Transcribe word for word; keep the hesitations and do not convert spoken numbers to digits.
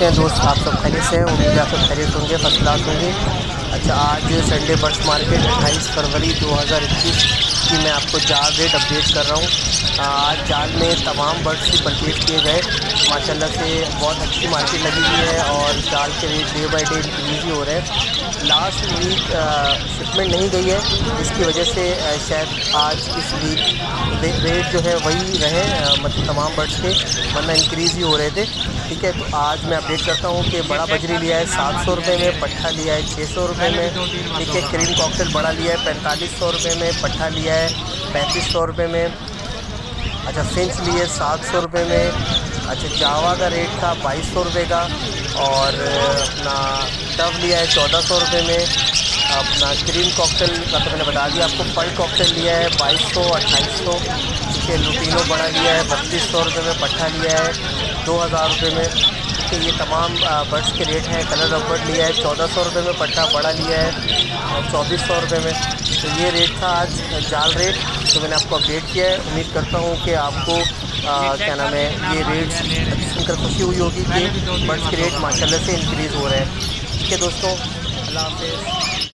हैं दोस्त, आप सब खैरियत से हैं? उम्मीद है आप सब खैरियत होंगे, फर्स्ट क्लास होंगे। अच्छा, आज संडे बर्ड्स मार्केट अट्ठाईस फरवरी दो हज़ार इक्कीस की मैं आपको जाल रेट अपडेट कर रहा हूँ। आज जाल में तमाम बर्ड्स ही परचेज़ किए गए। माशाल्लाह से बहुत अच्छी मार्केट लगी हुई है और जाल के rate day by day increase ही हो रहे हैं। लास्ट वीक शिपमेंट नहीं गई है, इसकी वजह से शायद आज इस वीक रेट जो है वही रहे, मतलब तमाम बर्ड्स के, वरना इंक्रीज़ ही हो रहे थे। ठीक है, तो आज मैं अपडेट करता हूँ कि बड़ा बजरी लिया है सात सौ रुपये में, पट्ठा लिया है छः सौ रुपये में। ठीक है, क्रीम कॉकटेल बड़ा लिया है पैंतालीस सौ रुपये में, पट्ठा लिया है पैंतीस सौ रुपये में। अच्छा, फिंच लिए सात सौ रुपये में। अच्छा, जावा का रेट था बाईस सौ रुपये का, और अपना टव लिया है चौदह सौ रुपये में। अपना क्रीम कॉकटेल का तो मैंने बता दिया आपको। पर्ल कॉकटेल लिया है बाईस सौ अट्ठाईस सौ। ठीक है, लुटीनो बड़ा लिया है बत्तीस सौ रुपये में, पट्ठा लिया है दो हज़ार रुपये में। ठीक है, ये तमाम बर्ड्स के रेट हैं। कलर ऑफ बर्ड लिया है चौदह सौ रुपये में, पट्ठा बड़ा लिया है चौबीस सौ रुपये में। तो ये रेट था आज जाल रेट, तो मैंने आपको अपडेट किया है। उम्मीद करता हूँ कि आपको आ, क्या नाम है, ये रेट्स सुनकर खुशी हुई होगी कि बर्ड्स के रेट माशाल्लाह से इंक्रीज़ हो रहे हैं। ठीक है दोस्तों, अल्लाह हाफ़िज़।